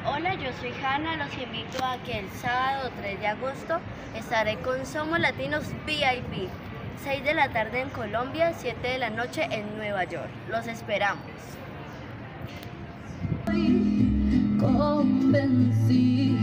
Hola, yo soy Hanna, los invito a que el sábado 3 de agosto estaré con Somos Latinos VIP, 6 de la tarde en Colombia, 7 de la noche en Nueva York. Los esperamos. Convencí